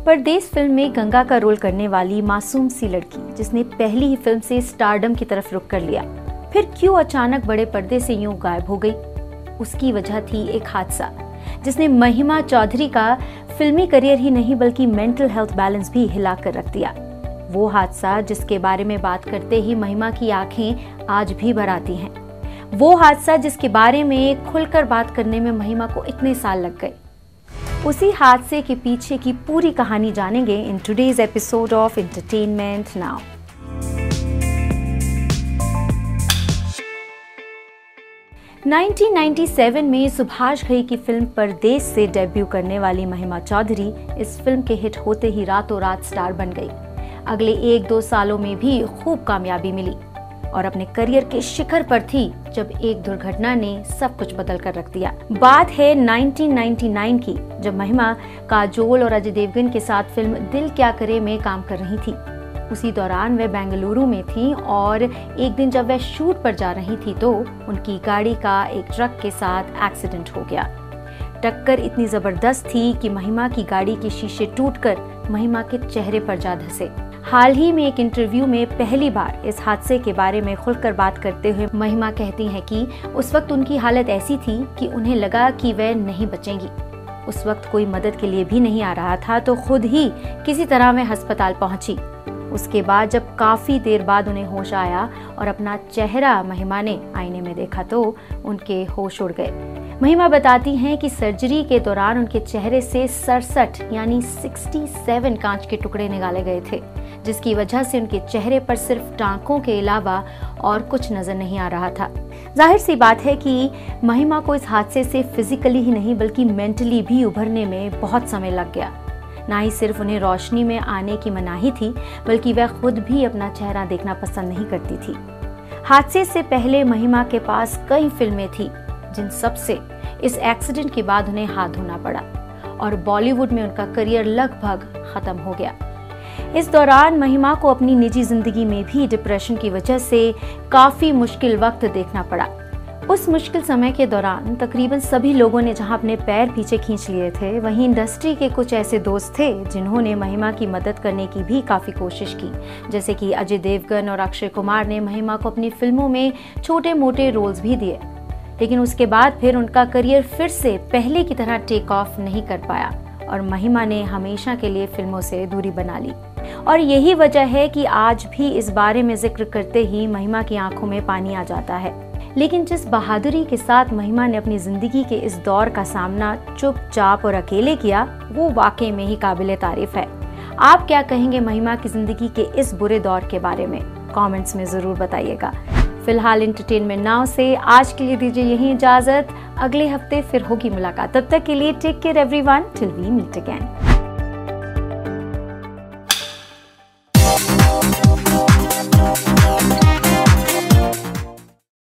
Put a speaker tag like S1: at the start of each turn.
S1: परदेस film में गंगा का role करने वाली मासूम सी लड़की जिसने पहली ही फिल्म से स्टारडम की तरफ रुख कर लिया, फिर क्यों अचानक बड़े पर्दे से यूं गायब हो गई? उसकी वजह थी एक हादसा जिसने महिमा चौधरी का फिल्मी करियर ही नहीं बल्कि मेंटल हेल्थ बैलेंस भी हिला कर रख दिया। वो हादसा जिसके बारे में बात करते ही महिमा की आंखें आज भी भर आती हैं। वो हादसा जिसके बारे में खुलकर बात करने में महिमा को इतने साल लग गए। उसी हादसे के पीछे की पूरी कहानी जानेंगे in today's episode of entertainment now. Nineteen 1997 में सुभाष घई की फिल्म परदेस से डेब्यू करने वाली महिमा चौधरी इस फिल्म के हिट होते ही रातों रात स्टार बन गई। अगले 1-2 सालों में भी खूब कामयाबी मिली और अपने करियर के शिखर पर थी जब एक दुर्घटना ने सब कुछ बदल कर रख दिया। बात है 1999 की, जब महिमा काजोल और अजय देवगन के साथ फिल्म दिल क्या करे में काम कर रही थी। उसी दौरान वह बेंगलुरु में थी और एक दिन जब वह शूट पर जा रही थी तो उनकी गाड़ी का एक ट्रक के साथ एक्सीडेंट हो गया। टक्कर इतनी जबरदस्त थी कि महिमा की गाड़ी के शीशे टूटकर महिमा के चेहरे पर जा धंसे। हाल ही में एक इंटरव्यू में पहली बार इस हादसे के बारे में खुलकर बात करते हुए महिमा कहती हैं कि उस वक्त उनकी हालत ऐसी थी कि उन्हें लगा कि वह नहीं बचेंगी। उस वक्त कोई मदद के लिए भी नहीं आ रहा था तो खुद ही किसी तरह वह अस्पताल पहुंची। उसके बाद जब काफी देर बाद उन्हें होश आया और अपना चेहरा महिमा ने आईने में देखा तो उनके होश उड़ गए। महिमा बताती हैं कि सर्जरी के दौरान उनके चेहरे से 67 यानी 67 कांच के टुकड़े निकाले गए थे, जिसकी वजह से उनके चेहरे पर सिर्फ टांकों के अलावा और कुछ नजर नहीं आ रहा था। जाहिर सी बात है कि महिमा को इस हादसे से फिजिकली ही नहीं बल्कि मेंटली भी उभरने में बहुत समय लग गया। ना ही सिर्फ उन्हें रोशनी में आने की मनाही थी बल्कि वह खुद भी अपना चेहरा देखना पसंद नहीं करती थी। हादसे से पहले महिमा के पास कई फिल्में थी जिन सबसे इस एक्सीडेंट के बाद उन्हें हाथ धोना पड़ा और बॉलीवुड में उनका करियर लगभग खत्म हो गया। इस दौरान महिमा को अपनी निजी जिंदगी में भी डिप्रेशन की वजह से काफी मुश्किल वक्त देखना पड़ा। उस मुश्किल समय के दौरान तकरीबन सभी लोगों ने जहां अपने पैर पीछे खींच लिए थे, वहीं इंडस्ट्री के कुछ ऐसे दोस्त थे जिन्होंने महिमा की मदद करने की भी काफी कोशिश की। जैसे कि अजय देवगन और अक्षय कुमार ने महिमा को अपनी फिल्मों में छोटे मोटे रोल्स भी दिए, लेकिन उसके बाद फिर उनका करियर फिर से पहले की तरह टेक ऑफ नहीं कर पाया और महिमा ने हमेशा के लिए फिल्मों से दूरी बना ली। और यही वजह है कि आज भी इस बारे में जिक्र करते ही महिमा की आंखों में पानी आ जाता है। लेकिन जिस बहादुरी के साथ महिमा ने अपनी जिंदगी के इस दौर का सामना चुपचाप और अकेले किया, वो वाकई में ही काबिले तारीफ है। आप क्या कहेंगे महिमा की जिंदगी के इस बुरे दौर के बारे में? कमेंट्स में जरूर बताइएगा। फिलहाल एंटरटेनमेंट नाउ से आज के लिए दीजिए यही इजाजत। अगले हफ्ते फिर होगी मुलाकात। तब तक के लिए take care everyone, till we meet again.